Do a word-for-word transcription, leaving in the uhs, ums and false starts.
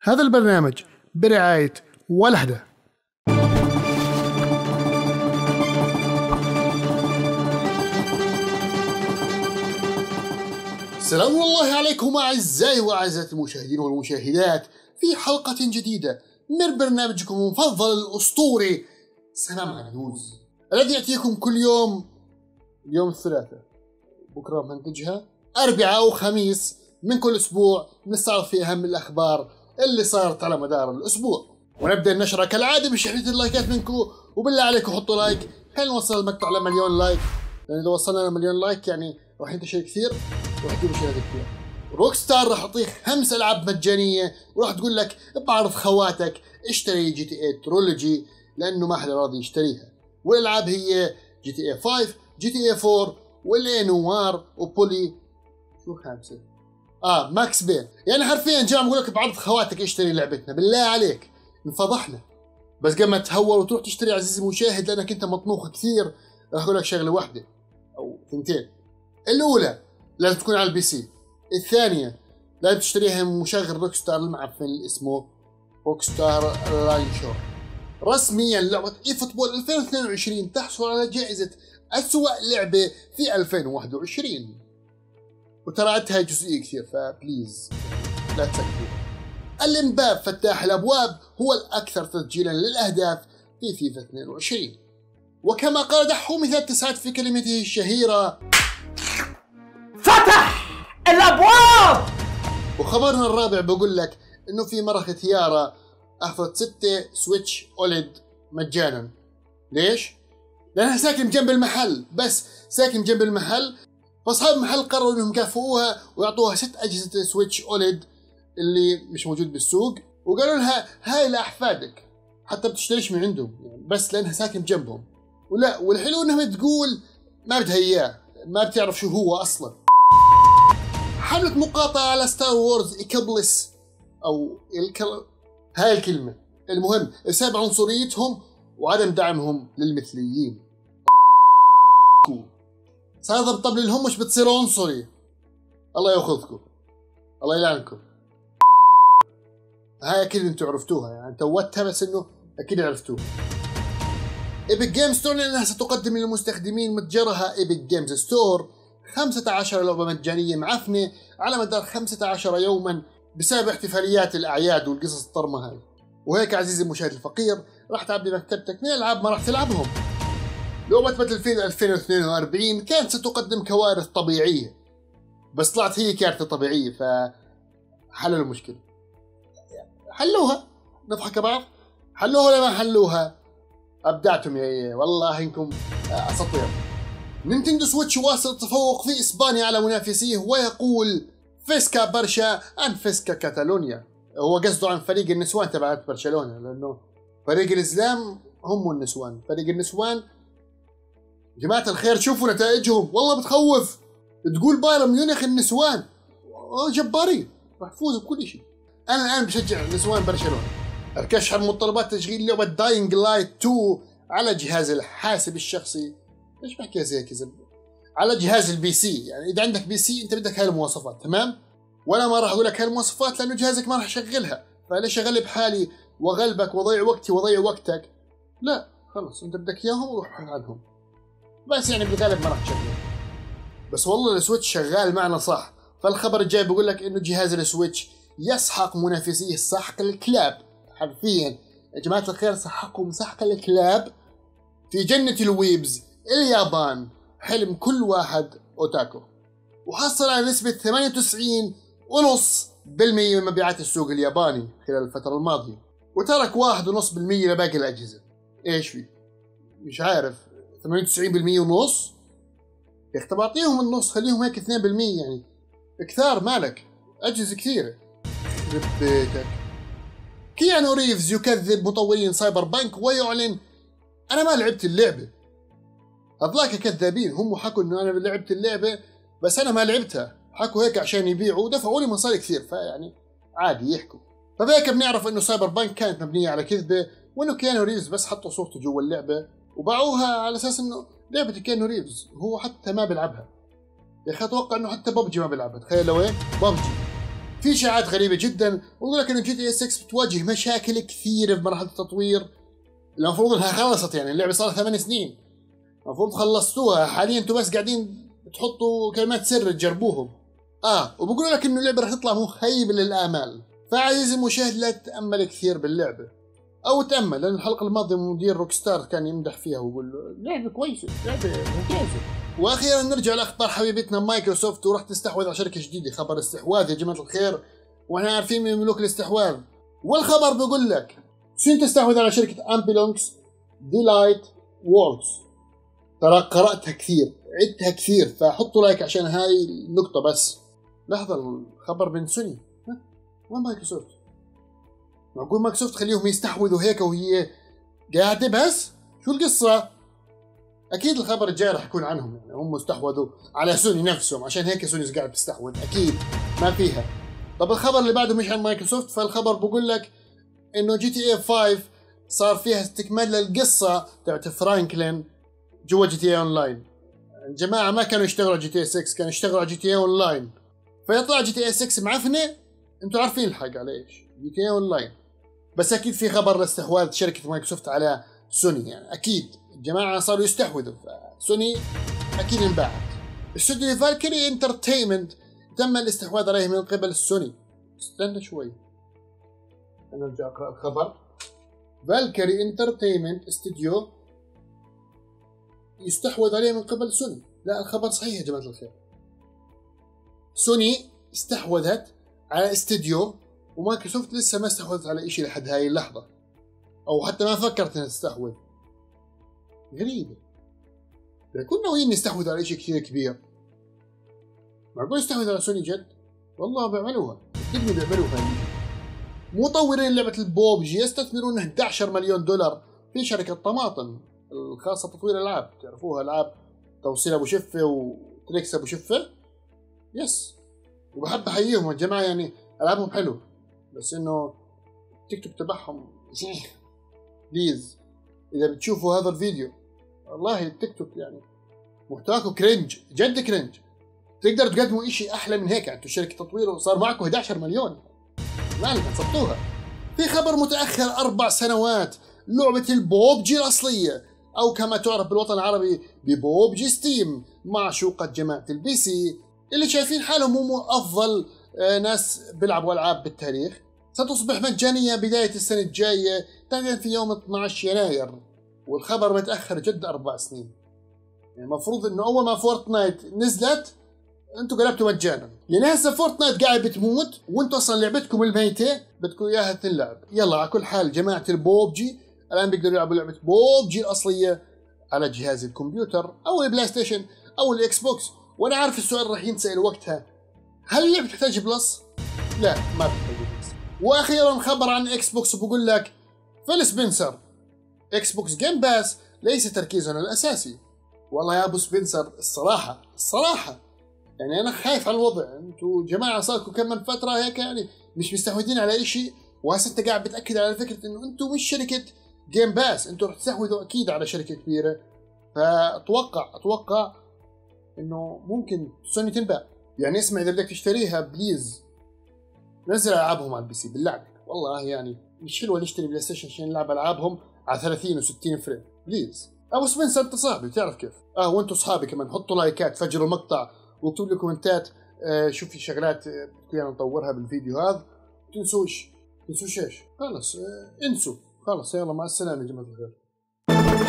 هذا البرنامج برعاية ولهدة. السلام الله عليكم أعزائي وأعزائي المشاهدين والمشاهدات في حلقة جديدة من برنامجكم المفضل الأسطوري سلام عدوز، الذي يأتيكم كل يوم يوم الثلاثاء، بكرة منتجها أربعاء وخميس من كل أسبوع، نستعرض في أهم الأخبار اللي صارت على مدار الأسبوع. ونبدأ النشرة كالعادة بشحنة اللايكات منكم، وبالله عليكم حطوا لايك، خلينا نوصل المقطع لمليون لايك، لأن إذا وصلنا لمليون لايك يعني راح ينتشر كثير وراح يجيب مشاهدات كثير. روك ستار راح تعطيك خمس ألعاب مجانية، وراح تقول لك بعرض خواتك اشتري جي تي اي ترولوجي لأنه ما حدا راضي يشتريها. والألعاب هي جي تي اي خمسة، جي تي اي أربعة، والإي نوار، وبولي شو خامسة؟ اه ماكس بين. يعني حرفيا جاي بقول لك بعرض خواتك اشتري لعبتنا، بالله عليك انفضحنا. بس قبل ما تهور وتروح تشتري عزيزي المشاهد لانك انت مطموخ كثير، راح اقول لك شغله واحده او ثنتين. الاولى لازم تكون على البي سي، الثانيه لازم تشتريها من مشغل روك ستار المعفن اللي اسمه روك ستار لاين شور. رسميا لعبه اي فوتبول ألفين واثنين وعشرين تحصل على جائزه اسوأ لعبه في ألفين وواحد وعشرين، وترى هاي جزئية كثير فبليز لا تسكتوا. الامباب فتاح الابواب هو الاكثر تسجيلا للاهداف في فيفا اثنين وعشرين، وكما قال دحوم مثال تسعد في كلمته الشهيرة فتح الابواب. وخبرنا الرابع بقول لك انه في مرة ختيارة اخذت ستة سويتش اوليد مجانا. ليش؟ لانها ساكن جنب المحل، بس ساكن جنب المحل، فاصحاب المحل قرروا انهم يكافئوها ويعطوها ست اجهزه سويتش اوليد اللي مش موجود بالسوق، وقالوا لها هاي لاحفادك حتى بتشتريش من عندهم يعني، بس لانها ساكن جنبهم. ولا والحلو انها تقول ما بدها اياه، ما بتعرف شو هو اصلا. حمله مقاطعه على ستار وورز إيكابلس او الكل... هاي الكلمه، المهم بسبب عنصريتهم وعدم دعمهم للمثليين. صار هذا بطبل لهم مش بتصير عنصري، الله ياخذكم، الله يلعنكم. هاي اكيد انتم عرفتوها، يعني توتها بس انه اكيد عرفتوها. ايبك جيمز تعلن انها ستقدم للمستخدمين متجرها ايبك جيمز ستور خمسة عشر لعبة مجانية معفنة على مدار خمسة عشر يوما بسبب احتفاليات الاعياد والقصص الطرمة هاي. وهيك عزيزي المشاهد الفقير راح تعبي مكتبتك من الالعاب ما راح تلعبهم. لعبة باتل فيلد ألفين واثنين وأربعين كانت ستقدم كوارث طبيعية، بس طلعت هي كارثة طبيعية، فحلوا المشكلة. حلوها، نضحك بعض، حلوها ولا ما حلوها؟ أبدعتم يا والله إنكم أساطير. نينتندو سويتش واصل التفوق في إسبانيا على منافسيه، ويقول فيسكا برشا أن فيسكا كاتالونيا. هو قصده عن فريق النسوان تبع برشلونة، لأنه فريق الإسلام هم النسوان، فريق النسوان جماعة الخير شوفوا نتائجهم والله بتخوف. تقول بايرن ميونخ النسوان جبارين راح يفوزوا بكل شيء. انا الان بشجع نسوان برشلونة. اركشها متطلبات تشغيل لعبة داينج لايت اثنين على جهاز الحاسب الشخصي. ليش بحكي زي كذا؟ على جهاز البي سي، يعني اذا عندك بي سي انت بدك هاي المواصفات، تمام؟ ولا ما راح اقول لك هاي المواصفات لانه جهازك ما راح يشغلها، فليش اغلب حالي واغلبك واضيع وقتي واضيع وقتك؟ لا خلص انت بدك اياهم وروح عنهم، بس يعني بالغالب ما راح تشغل. بس والله السويتش شغال معنا صح. فالخبر الجاي بيقول لك انه جهاز السويتش يسحق منافسيه سحق الكلاب، حرفيا يا جماعه الخير سحقهم سحق الكلاب في جنه الويبز اليابان، حلم كل واحد اوتاكو. وحصل على نسبه ثمانية وتسعين فاصلة خمسة بالمئة من مبيعات السوق الياباني خلال الفتره الماضيه، وترك واحد فاصلة خمسة بالمئة لباقي الاجهزه. ايش في؟ مش عارف، ثمانية وتسعين بالمئة ونص؟ يا اخي طب اعطيهم النص، خليهم هيك اثنين بالمئة، يعني كثار مالك، اجهزه كثيره. يخرب بيتك. كيانو ريفز يكذب مطورين سايبر بانك ويعلن انا ما لعبت اللعبه. هذلاك كذابين، هم حكوا انه انا لعبت اللعبه بس انا ما لعبتها، حكوا هيك عشان يبيعوا ودفعوا لي مصاري كثير، فيعني عادي يحكوا. فبهيك بنعرف انه سايبر بانك كانت مبنيه على كذبه، وانه كيانو ريفز بس حطوا صورته جوا اللعبه وباعوها على اساس انه لعبه كيانو ريفز، هو حتى ما بيلعبها. يا اخي اتوقع انه حتى ببجي ما بيلعبها، تخيل لو ايه ببجي. في اشاعات غريبه جدا ويقول لك ان جي تي اس ستة بتواجه مشاكل كثيره في مرحله التطوير. المفروض انها خلصت، يعني اللعبه صار لها ثمان سنين، المفروض خلصتوها، حاليا انتم بس قاعدين تحطوا كلمات سر تجربوهم. اه وبقولوا لك انه اللعبه راح تطلع مخيبه للامال. فعزيزي المشاهد لا تتامل كثير باللعبه، او تامل، لان الحلقه الماضيه مدير روك ستار كان يمدح فيها ويقول له لعبه كويسه، لعبه ممتازه. واخيرا نرجع لاخبار حبيبتنا مايكروسوفت، وراح تستحوذ على شركه جديده. خبر استحواذ يا جماعه الخير، واحنا عارفين من ملوك الاستحواذ. والخبر بيقول لك سين تستحوذ على شركه امبيلونكس ديلايت ووركس. ترى قراتها كثير، عدتها كثير، فحطوا لايك عشان هاي النقطه بس. لحظه، الخبر من سوني، وين مايكروسوفت؟ معقول مايكروسوفت خليهم يستحوذوا هيك وهي قاعده بس؟ شو القصه؟ اكيد الخبر الجاي راح يكون عنهم، يعني هم استحوذوا على سوني نفسهم، عشان هيك سوني قاعد تستحوذ، اكيد ما فيها. طب الخبر اللي بعده مش عن مايكروسوفت، فالخبر بقول لك انه جي تي اي خمسة صار فيها استكمال للقصه تاعت فرانكلين جوا جي تي اي اونلاين. الجماعه ما كانوا يشتغلوا جي تي اي ستة، كانوا يشتغلوا على جي تي اي اونلاين، فيطلع جي تي اي ستة معفنه. انتوا عارفين الحق على ايش؟ جي تي اي اونلاين. بس اكيد في خبر لاستحواذ شركه مايكروسوفت على سوني، يعني اكيد الجماعه صاروا يستحوذوا، فسوني اكيد انباعت. استوديو فالكري انترتينمنت تم الاستحواذ عليه من قبل سوني. استنى شوي انا ارجع اقرا الخبر. فالكري انترتينمنت استوديو يستحوذ عليه من قبل سوني. لا الخبر صحيح يا جماعه الخير، سوني استحوذت على استوديو ومايكروسوفت لسه ما استحوذت على شيء لحد هاي اللحظه، او حتى ما فكرت انها تستحوذ. غريبه، كنا ناويين نستحوذ على شيء كثير كبير. معقول يستحوذ على سوني جد؟ والله بيعملوها، كلهم بيعملوها. مطورين لعبه البوبجي يستثمرون احد عشر مليون دولار في شركه طماطم الخاصه بتطوير العاب، تعرفوها العاب توصيل ابو شفه وتريكس ابو شفه. يس، وبحب احييهم الجماعه، يعني العابهم حلو، بس انه التيك توك تبعهم بليز اذا بتشوفوا هذا الفيديو، والله التيك توك يعني محتواكم كرنج، جد كرنج. تقدروا تقدموا اشي احلى من هيك. انتوا شركه تطوير وصار معكم احد عشر مليون، مالك حسبتوها. في خبر متاخر اربع سنوات، لعبه البوبجي الاصليه، او كما تعرف بالوطن العربي ببوبجي ستيم، معشوقه جماعه البي سي اللي شايفين حالهم هم افضل ناس بيلعبوا العاب بالتاريخ، ستصبح مجانيه بدايه السنه الجايه تقريبا في يوم اثنعش يناير. والخبر متاخر جد اربع سنين، يعني المفروض انه اول ما فورتنايت نزلت انتوا قلبتوا مجانا. يعني هسه فورتنايت قاعد بتموت وانتوا اصلا لعبتكم الميته بدكم اياها تنلعب. يلا على كل حال جماعه البوبجي الان بيقدروا يلعبوا لعبه بوبجي الاصليه على جهاز الكمبيوتر او البلاي ستيشن او الاكس بوكس. وانا عارف السؤال راح ينسال وقتها، هل اللعبه تحتاج بلس؟ لا ما تحتاج بلس. واخيرا خبر عن اكس بوكس بقول لك فيل سبنسر، اكس بوكس جيم باس ليس تركيزنا الاساسي. والله يا ابو سبنسر الصراحه الصراحه يعني انا خايف على الوضع. انتوا جماعه صاركم كم من فتره هيك يعني مش مستحوذين على شيء، وهسه انت قاعد بتاكد على فكره انه انتوا مش شركه جيم باس، انتوا رح تستحوذوا اكيد على شركه كبيره. فاتوقع اتوقع انه ممكن سوني تنباع. يعني اسمع، اذا بدك تشتريها بليز نزل العابهم على البي سي بالله عليك. والله يعني مش حلوه نشتري بلاي ستيشن عشان نلعب العابهم على ثلاثين وستين فريم بليز. ابو سبنسر انت صاحبي بتعرف كيف. اه وانتم اصحابي كمان حطوا لايكات، فجروا المقطع واكتبوا لي كومنتات. آه شوف في شغلات بدنا نطورها بالفيديو هذا. تنسوش تنسوش ايش؟ خلص آه انسوا خلص. يلا مع السلامه يا جماعه الخير.